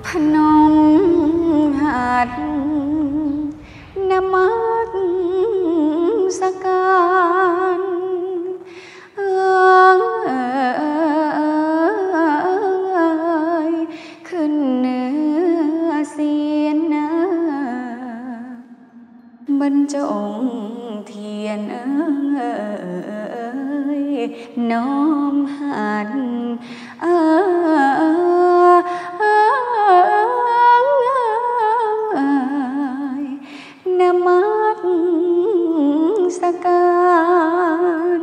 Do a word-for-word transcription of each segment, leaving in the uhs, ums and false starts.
นมหัดนมัสการเอ่ยขึ้นเหนือเสียนนาบรรจงเทียนเอ่ยน้อมหัดเอ่ยนมัสการ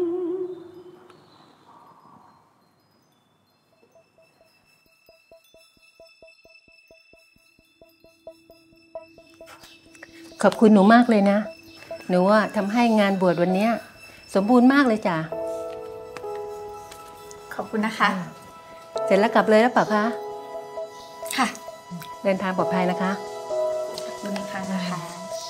ขอบคุณหนูมากเลยนะหนูว่าทำให้งานบวชวันนี้สมบูรณ์มากเลยจ้ะขอบคุณนะคะเสร็จแล้วกลับเลยแล้วเปล่าคะค่ะเดินทางปลอดภัยนะคะขอบคุณนะคะนะคะ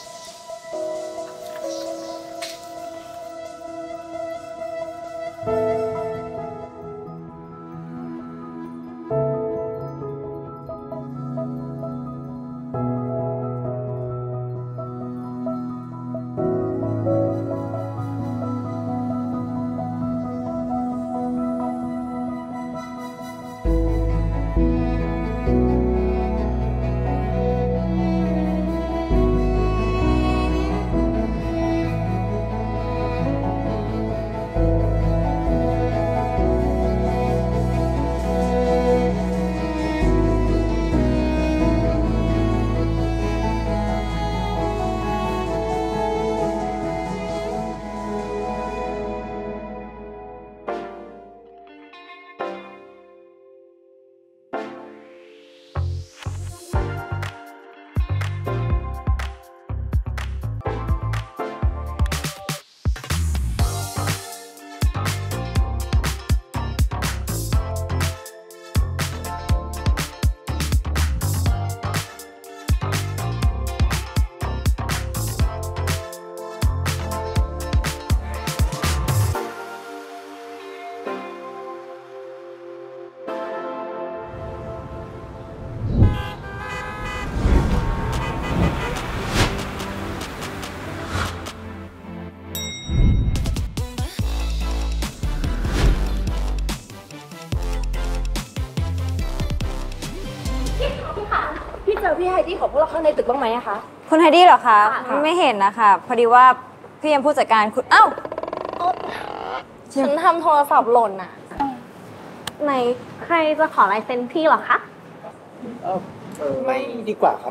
พี่ไฮดี้ของพวกเราข้างในตึกบ้างไหมอะคะคุณไฮดี้เหรอคะไม่เห็นนะคะพอดีว่าพี่ยังผู้จัดการคุณอ้าวฉันทำโทรศัพท์หล่นอะไหนใครจะขอลายเซ็นพี่เหรอคะเออไม่ดีกว่าครับ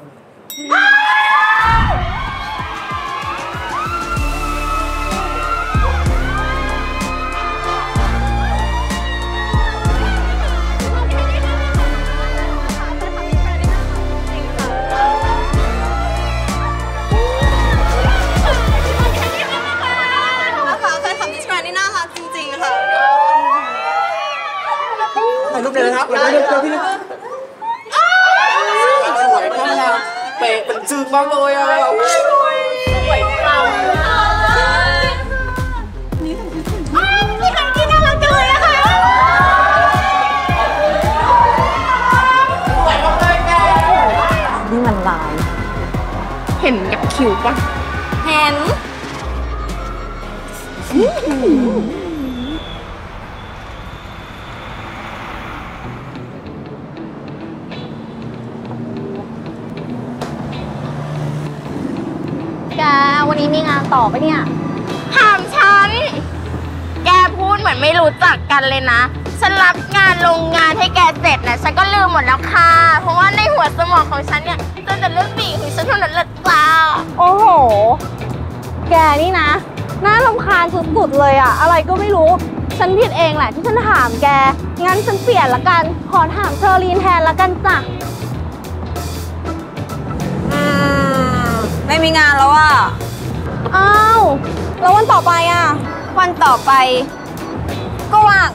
ถ่ายรูปเลยนะครับถ่ายรูปเลยพี่นะสวยมากนะเป๊ะเป็นจึงมากเลยอ่ะสวยมากนี่พี่ไฮดี้น่ารักจังเลยอะค่ะสวยมากเลยแกนี่มันลายเห็นกับคิวปะเห็นแกวันนี้มีงานต่อปะเนี่ยถามฉันแกพูดเหมือนไม่รู้จักกันเลยนะฉันรับงานโรงงานให้แกเสร็จนะฉันก็ลืมหมดแล้วค่ะเพราะว่าในหัวสมองของฉันเนี่ยจนแต่เรื่องบีของฉันเท่านั้นแหละจ้าโอ้โหแกนี่นะน่ารำคาญสุดๆเลยอะอะไรก็ไม่รู้ฉันผิดเองแหละที่ฉันถามแกงั้นฉันเปลี่ยนละกันขอถามเชอรีนแทนละกันจ้ะไม่มีงานแล้วอ่ะอ้าวแล้ววันต่อไปอ่ะวันต่อไปก็ว่าง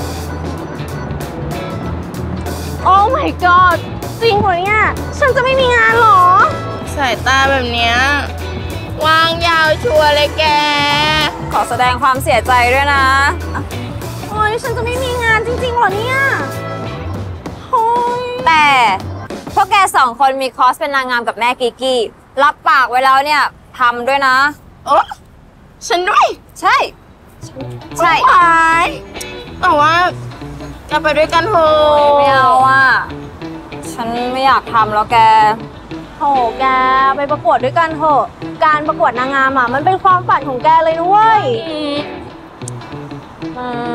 โอ้ my god จริงเหรอเนี่ยฉันจะไม่มีงานหรอสายตาแบบเนี้ยวางยาวชัวร์เลยแกขอแสดงความเสียใจด้วยนะโอ้ยฉันจะไม่มีงานจริงๆเหรอเนี่ยโอ้ยแต่พวกแกสองคนมีคอร์สเป็นนางงามกับแม่กิกกี้รับปากไว้แล้วเนี่ยทำด้วยนะเออฉันด้วยใช่ใช่ไปแต่ว่าจะไปด้วยกันเถอะไม่เอาอ่ะฉันไม่อยากทำแล้วแกโหแกไปประกวดด้วยกันเถอะการประกวดนางงามอ่ะมันเป็นความฝันของแกเลยนะเว้ยอืม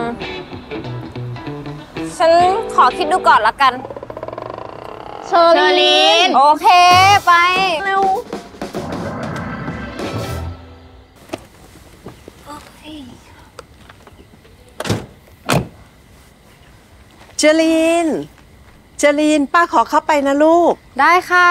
ฉันขอคิดดูก่อนละกันเชอรีนโอเคไปเร็วเจลีนเจลีนป้าขอเข้าไปนะลูกได้ค่ะ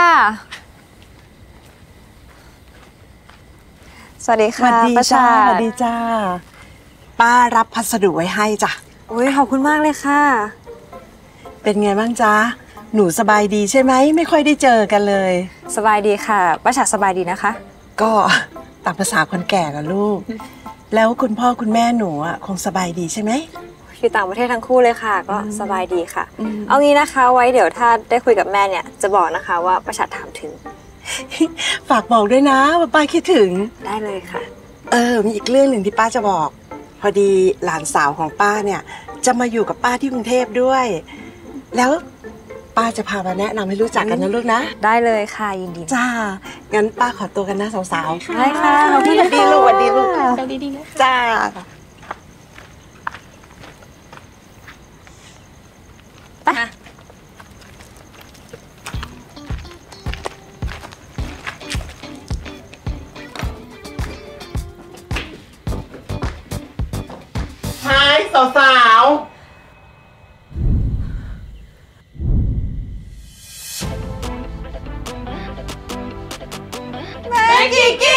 สวัสดีค่ะป้าชาสวัสดีจ้าป้ารับพัสดุไว้ให้จ้ะอุ้ยขอบคุณมากเลยค่ะเป็นไงบ้างจ๊ะหนูสบายดีใช่ไหมไม่ค่อยได้เจอกันเลยสบายดีค่ะป้าชาสบายดีนะคะก็ตามภาษาคนแก่ละลูกแล้วคุณพ่อคุณแม่หนูอ่ะคงสบายดีใช่ไหมอยู่ต่างประเทศทั้งคู่เลยค่ะก็สบายดีค่ะเอางี้นะคะไว้เดี๋ยวถ้าได้คุยกับแม่เนี่ยจะบอกนะคะว่าป้าชาถามถึงฝากบอกด้วยนะว่าป้าคิดถึงได้เลยค่ะเออมีอีกเรื่องหนึ่งที่ป้าจะบอกพอดีหลานสาวของป้าเนี่ยจะมาอยู่กับป้าที่กรุงเทพด้วยแล้วป้าจะพามาแนะนำให้รู้จักกันนะลูกนะได้เลยค่ะยินดีจ้างั้นป้าขอตัวกันนะสาวๆได้ค่ะสวัสดีลูกสวัสดีลูกสวัสดีจ้าไปไฮสาวๆแม่กิกกี้